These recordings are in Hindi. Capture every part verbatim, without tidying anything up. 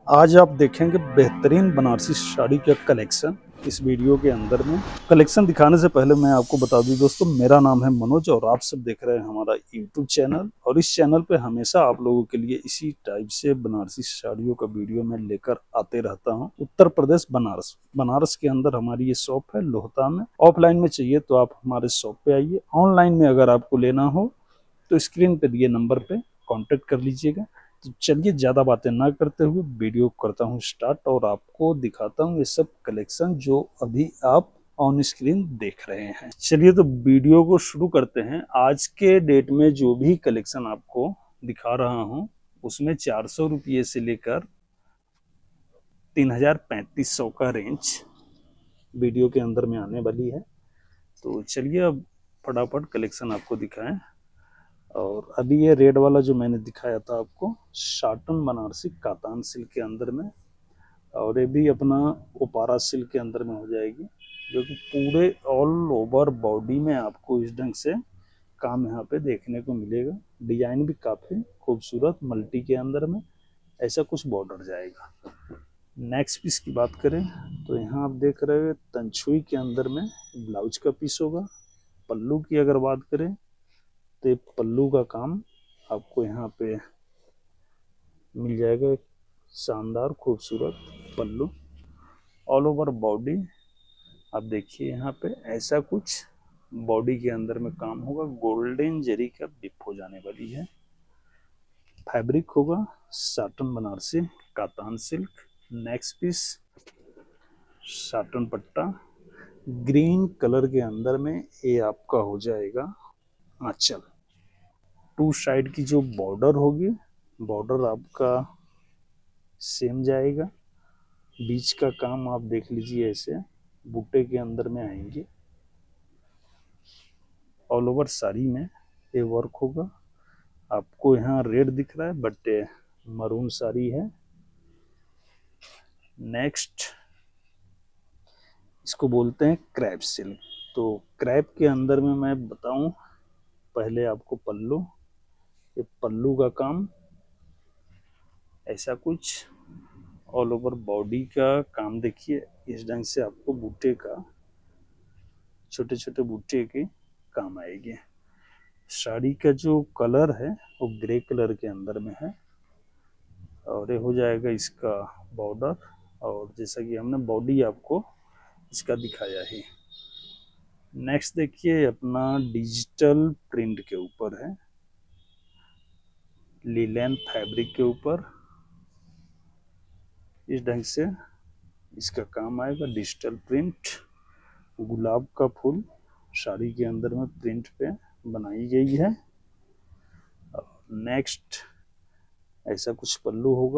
आज आप देखेंगे बेहतरीन बनारसी साड़ी का कलेक्शन। इस वीडियो के अंदर में कलेक्शन दिखाने से पहले मैं आपको बता दूं दोस्तों, मेरा नाम है मनोज और आप सब देख रहे हैं हमारा यूट्यूब चैनल। और इस चैनल पे हमेशा आप लोगों के लिए इसी टाइप से बनारसी साड़ियों का वीडियो मैं लेकर आते रहता हूं। उत्तर प्रदेश बनारस बनारस के अंदर हमारी ये शॉप है लोहता में। ऑफलाइन में चाहिए तो आप हमारे शॉप पे आइए, ऑनलाइन में अगर आपको लेना हो तो स्क्रीन पे दिए नंबर पे कांटेक्ट कर लीजिएगा। तो चलिए ज़्यादा बातें ना करते हुए वीडियो करता हूँ स्टार्ट और आपको दिखाता हूँ ये सब कलेक्शन जो अभी आप ऑन स्क्रीन देख रहे हैं। चलिए तो वीडियो को शुरू करते हैं। आज के डेट में जो भी कलेक्शन आपको दिखा रहा हूँ उसमें चार सौ रुपये से लेकर तीन हजार पैंतीस सौ का रेंज वीडियो के अंदर में आने वाली है। तो चलिए अब फटाफट कलेक्शन आपको दिखाएं। और अभी ये रेड वाला जो मैंने दिखाया था आपको, शाटन बनारसी कातान सिल्क के अंदर में, और ये भी अपना ओपारा सिल्क के अंदर में हो जाएगी, जो कि पूरे ऑल ओवर बॉडी में आपको इस ढंग से काम यहाँ पे देखने को मिलेगा। डिजाइन भी काफ़ी खूबसूरत मल्टी के अंदर में ऐसा कुछ बॉर्डर जाएगा। नेक्स्ट पीस की बात करें तो यहाँ आप देख रहे हैं तंछुई के अंदर में ब्लाउज का पीस होगा। पल्लू की अगर बात करें तो पल्लू का काम आपको यहाँ पे मिल जाएगा, एक शानदार खूबसूरत पल्लू। ऑल ओवर बॉडी आप देखिए यहाँ पे ऐसा कुछ बॉडी के अंदर में काम होगा। गोल्डन जरी का डिप हो जाने वाली है। फैब्रिक होगा साटन बनारसी कातान सिल्क। नेक्स्ट पीस साटन पट्टा ग्रीन कलर के अंदर में, ये आपका हो जाएगा आंचल। टू साइड की जो बॉर्डर होगी, बॉर्डर आपका सेम जाएगा। बीच का काम आप देख लीजिए, ऐसे बूटे के अंदर में आएंगे। ऑल ओवर साड़ी में ये वर्क होगा। आपको यहाँ रेड दिख रहा है बट मरून साड़ी है। नेक्स्ट इसको बोलते हैं क्रैप सिल्क। तो क्रैप के अंदर में मैं बताऊं पहले आपको पल्लू, ये पल्लू का काम ऐसा कुछ ऑल ओवर बॉडी का काम देखिए इस ढंग से आपको बूटे का, छोटे छोटे बूटे के काम आएंगे। साड़ी का जो कलर है वो ग्रे कलर के अंदर में है और ये हो जाएगा इसका बॉर्डर। और जैसा कि हमने बॉडी आपको इसका दिखाया है। नेक्स्ट देखिए अपना डिजिटल प्रिंट के ऊपर है, लिलेन फैब्रिक के ऊपर इस ढंग से इसका काम आएगा। डिजिटल प्रिंट, गुलाब का फूल साड़ी के अंदर में प्रिंट पे बनाई गई है। नेक्स्ट ऐसा कुछ पल्लू होगा,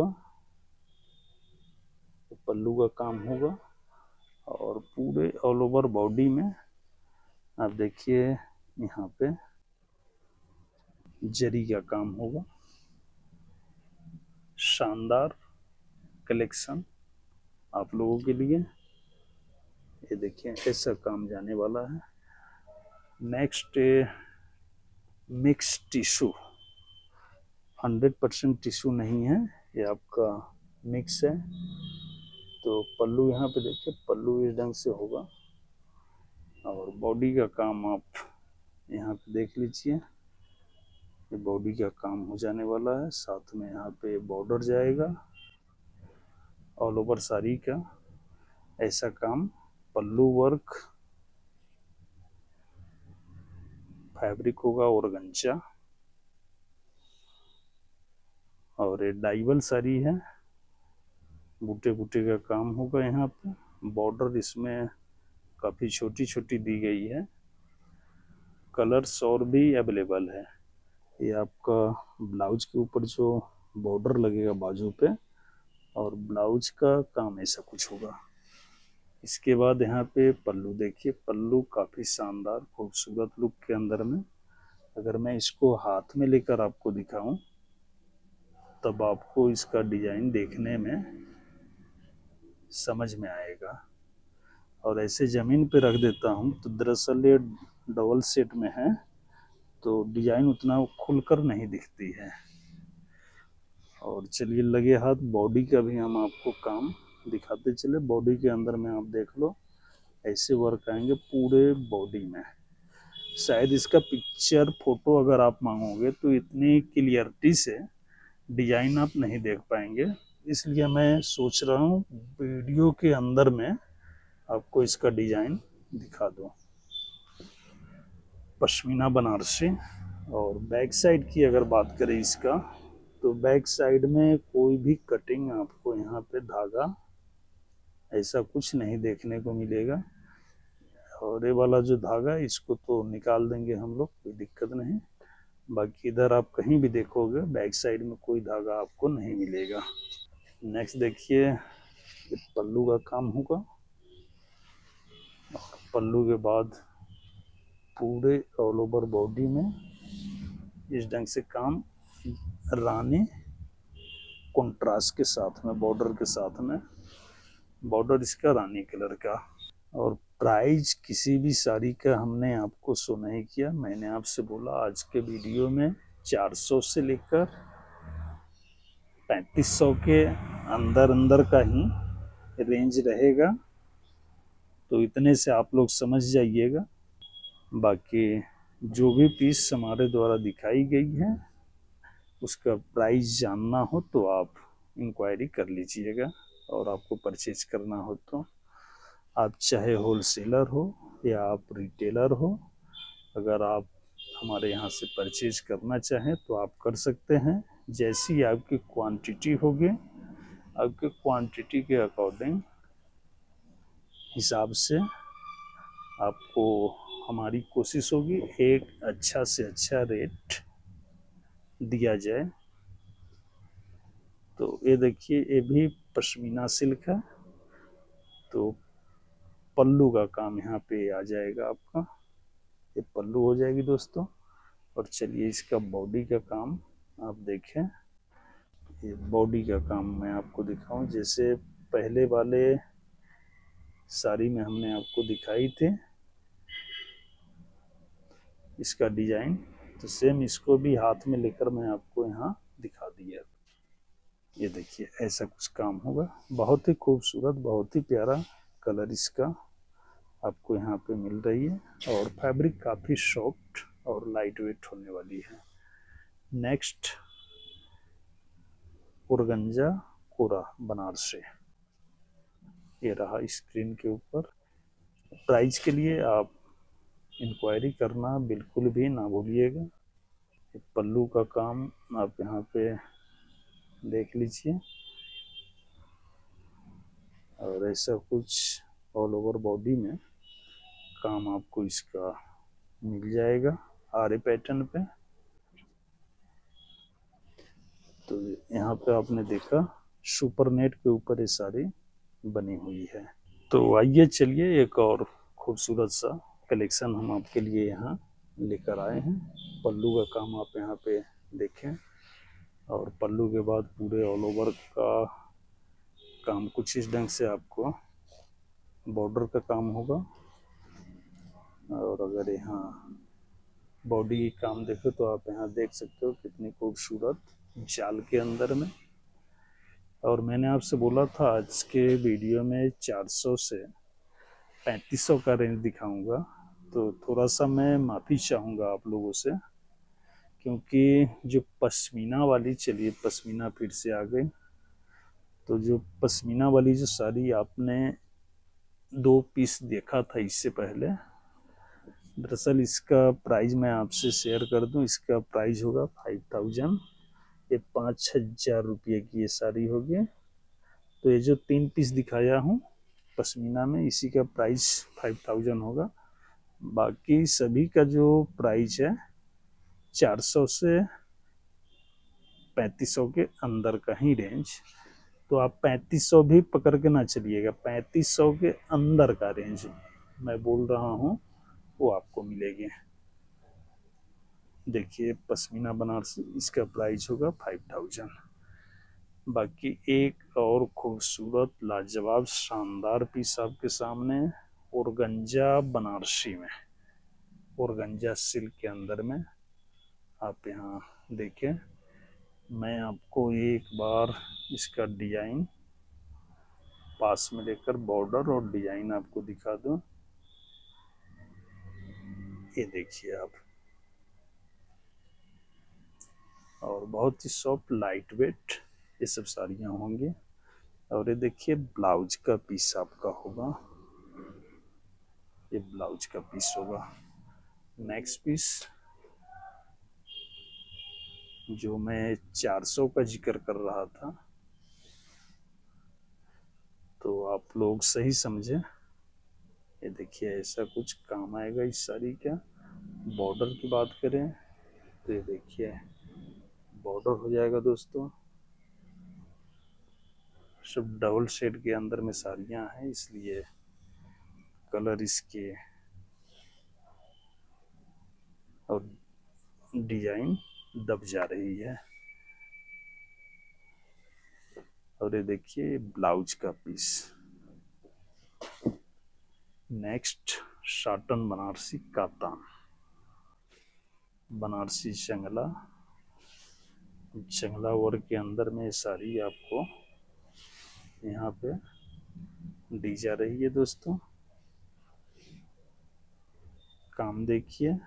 तो पल्लू का काम होगा। और पूरे ऑल ओवर बॉडी में आप देखिए यहाँ पे जरी का काम होगा। शानदार कलेक्शन आप लोगों के लिए, ये देखिए ऐसा काम जाने वाला है। Next mix tissue, hundred percent tissue नहीं है, ये आपका मिक्स है। तो पल्लू यहाँ पे देखिए, पल्लू इस ढंग से होगा और बॉडी का काम आप यहाँ पे देख लीजिए, ये बॉडी का काम हो जाने वाला है। साथ में यहाँ पे बॉर्डर जाएगा ऑल ओवर साड़ी का ऐसा काम। पल्लू वर्क, फैब्रिक होगा ऑर्गेन्जा और ये डाइवल साड़ी है। बूटे बूटे का काम होगा यहाँ पे। बॉर्डर इसमें काफ़ी छोटी छोटी दी गई है। कलर्स और भी अवेलेबल है। ये आपका ब्लाउज के ऊपर जो बॉर्डर लगेगा बाजू पे, और ब्लाउज का काम ऐसा कुछ होगा। इसके बाद यहाँ पे पल्लू देखिए, पल्लू काफ़ी शानदार खूबसूरत लुक के अंदर में। अगर मैं इसको हाथ में लेकर आपको दिखाऊं तब आपको इसका डिजाइन देखने में समझ में आएगा। और ऐसे ज़मीन पे रख देता हूँ तो दरअसल ये डबल सेट में है तो डिजाइन उतना खुलकर नहीं दिखती है। और चलिए लगे हाथ बॉडी का भी हम आपको काम दिखाते चले। बॉडी के अंदर में आप देख लो ऐसे वर्क आएंगे पूरे बॉडी में। शायद इसका पिक्चर फोटो अगर आप मांगोगे तो इतनी क्लियरिटी से डिजाइन आप नहीं देख पाएंगे, इसलिए मैं सोच रहा हूँ वीडियो के अंदर में आपको इसका डिजाइन दिखा दूँ। पश्मीना बनारसी। और बैक साइड की अगर बात करें इसका, तो बैक साइड में कोई भी कटिंग आपको यहाँ पे धागा ऐसा कुछ नहीं देखने को मिलेगा। और ये वाला जो धागा इसको तो निकाल देंगे हम लोग, कोई दिक्कत नहीं। बाकी इधर आप कहीं भी देखोगे बैक साइड में कोई धागा आपको नहीं मिलेगा। नेक्स्ट देखिए पल्लू का काम होगा। पल्लू के बाद पूरे ऑल ओवर बॉडी में इस ढंग से काम रानी कंट्रास्ट के साथ में, बॉर्डर के साथ में, बॉर्डर इसका रानी कलर का। और प्राइस किसी भी साड़ी का हमने आपको शो नहीं किया। मैंने आपसे बोला आज के वीडियो में चार सौ से लेकर पैंतीस सौ के अंदर अंदर का ही रेंज रहेगा, तो इतने से आप लोग समझ जाइएगा। बाकी जो भी पीस हमारे द्वारा दिखाई गई है उसका प्राइस जानना हो तो आप इंक्वायरी कर लीजिएगा। और आपको परचेज करना हो तो आप चाहे होलसेलर हो या आप रिटेलर हो, अगर आप हमारे यहाँ से परचेज करना चाहें तो आप कर सकते हैं। जैसी आपकी क्वांटिटी होगी, आपके क्वांटिटी के अकॉर्डिंग हिसाब से आपको हमारी कोशिश होगी एक अच्छा से अच्छा रेट दिया जाए। तो ये देखिए ये भी पश्मीना सिल्क है। तो पल्लू का काम यहाँ पे आ जाएगा आपका, ये पल्लू हो जाएगी दोस्तों। और चलिए इसका बॉडी का काम आप देखें। ये बॉडी का काम मैं आपको दिखाऊं, जैसे पहले वाले साड़ी में हमने आपको दिखाई थे इसका डिजाइन, तो सेम इसको भी हाथ में लेकर मैं आपको यहाँ दिखा दिया। ये देखिए ऐसा कुछ काम होगा, बहुत ही खूबसूरत, बहुत ही प्यारा कलर इसका आपको यहाँ पे मिल रही है। और फैब्रिक काफ़ी सॉफ्ट और लाइट वेट होने वाली है। नेक्स्ट ऑर्गेन्जा कोरा बनारसी, ये रहा स्क्रीन के ऊपर। प्राइस के लिए आप इंक्वायरी करना बिल्कुल भी ना भूलिएगा। पल्लू का काम आप यहाँ पे देख लीजिए। और ऐसा कुछ ऑल ओवर बॉडी में काम आपको इसका मिल जाएगा आरे पैटर्न पे। तो यहाँ पे आपने देखा सुपर नेट के ऊपर ये साड़ी बनी हुई है। तो आइए चलिए एक और खूबसूरत सा कलेक्शन हम आपके लिए यहाँ लेकर आए हैं। पल्लू का काम आप यहाँ पे देखें। और पल्लू के बाद पूरे ऑल ओवर का काम कुछ इस ढंग से आपको बॉर्डर का काम होगा। और अगर यहाँ बॉडी काम देखें तो आप यहाँ देख सकते हो कितनी खूबसूरत जाल के अंदर में। और मैंने आपसे बोला था आज के वीडियो में चार सौ से पैंतीस सौ का रेंज दिखाऊंगा, तो थोड़ा सा मैं माफ़ी चाहूँगा आप लोगों से, क्योंकि जो पश्मीना वाली, चलिए पश्मीना फिर से आ गई। तो जो पश्मीना वाली जो साड़ी आपने दो पीस देखा था इससे पहले, दरअसल इसका प्राइस मैं आपसे शेयर कर दूं। इसका प्राइस होगा फाइव थाउजेंड, ये पाँच हजार रुपये की ये साड़ी होगी। तो ये जो तीन पीस दिखाया हूँ पश्मीना में, इसी का प्राइस फाइव थाउजेंड होगा। बाकी सभी का जो प्राइस है चार सौ से पैंतीस सौ के अंदर का ही रेंज। तो आप पैंतीस सौ भी पकड़ के ना चलिएगा, पैंतीस सौ के अंदर का रेंज मैं बोल रहा हूँ वो आपको मिलेगी। देखिए पश्मीना बनारसी, इसका प्राइस होगा फाइव थाउजेंड। बाकी एक और खूबसूरत लाजवाब शानदार पीस आपके सामने ऑर्गेन्जा बनारसी में, ऑर्गेन्जा सिल्क के अंदर में आप यहाँ देखें। मैं आपको एक बार इसका डिजाइन पास में लेकर बॉर्डर और डिजाइन आपको दिखा दूं। ये देखिए आप, और बहुत ही सॉफ्ट लाइट वेट ये सब साड़ियाँ होंगी। और ये देखिए ब्लाउज का पीस आपका होगा, ये ब्लाउज का पीस होगा। नेक्स्ट पीस जो मैं चार सौ का जिक्र कर रहा था, तो आप लोग सही समझे। ये देखिए ऐसा कुछ काम आएगा इस साड़ी का। बॉर्डर की बात करें तो ये देखिए बॉर्डर हो जाएगा दोस्तों। सब डबल शेड के अंदर में साड़ियाँ हैं, इसलिए कलर इसके और डिजाइन दब जा रही है। और ये देखिए ब्लाउज का पीस। नेक्स्ट शाटन बनारसी कातान, बनारसी चंगला, चंगला वर्क के अंदर में साड़ी आपको यहाँ पे दी जा रही है दोस्तों। काम देखिए।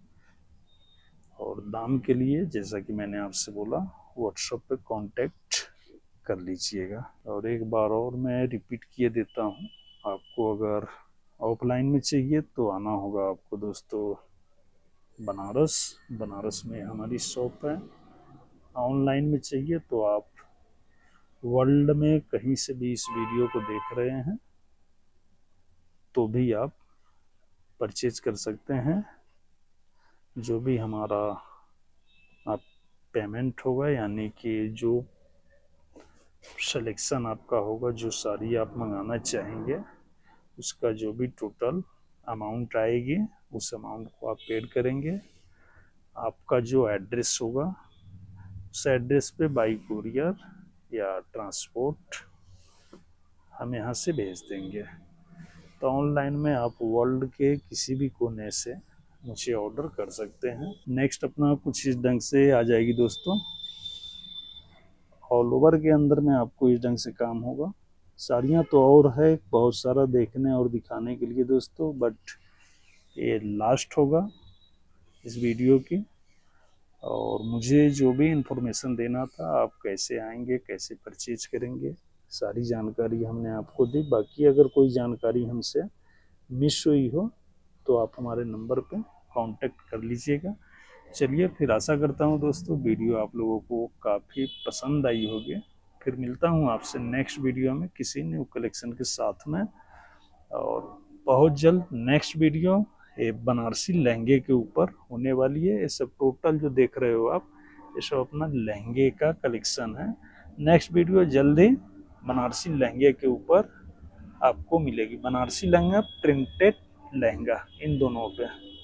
और दाम के लिए जैसा कि मैंने आपसे बोला, व्हाट्सएप पे कांटेक्ट कर लीजिएगा। और एक बार और मैं रिपीट किए देता हूँ, आपको अगर ऑफलाइन में चाहिए तो आना होगा आपको दोस्तों बनारस। बनारस में हमारी शॉप है। ऑनलाइन में चाहिए तो आप वर्ल्ड में कहीं से भी इस वीडियो को देख रहे हैं तो भी आप परचेज कर सकते हैं। जो भी हमारा आप पेमेंट होगा, यानी कि जो सिलेक्शन आपका होगा, जो साड़ी आप मंगाना चाहेंगे, उसका जो भी टोटल अमाउंट आएगी उस अमाउंट को आप पेड करेंगे। आपका जो एड्रेस होगा उस एड्रेस पे बाई कुरियर या ट्रांसपोर्ट हम यहाँ से भेज देंगे। तो ऑनलाइन में आप वर्ल्ड के किसी भी कोने से मुझे ऑर्डर कर सकते हैं। नेक्स्ट अपना कुछ इस ढंग से आ जाएगी दोस्तों। ऑल ओवर के अंदर में आपको इस ढंग से काम होगा। साड़ियाँ तो और है बहुत सारा देखने और दिखाने के लिए दोस्तों, बट ये लास्ट होगा इस वीडियो की। और मुझे जो भी इंफॉर्मेशन देना था, आप कैसे आएंगे, कैसे परचेज करेंगे, सारी जानकारी हमने आपको दी। बाकी अगर कोई जानकारी हमसे मिस हुई हो तो आप हमारे नंबर पे कांटेक्ट कर लीजिएगा। चलिए फिर, आशा करता हूँ दोस्तों वीडियो आप लोगों को काफ़ी पसंद आई होगी। फिर मिलता हूँ आपसे नेक्स्ट वीडियो में किसी न्यू कलेक्शन के साथ में। और बहुत जल्द नेक्स्ट वीडियो ये बनारसी लहंगे के ऊपर होने वाली है। ये सब टोटल जो देख रहे हो आप, ये सब अपना लहंगे का कलेक्शन है। नेक्स्ट वीडियो जल्दी बनारसी लहंगे के ऊपर आपको मिलेगी। बनारसी लहंगा, प्रिंटेड लहंगा, इन दोनों पे।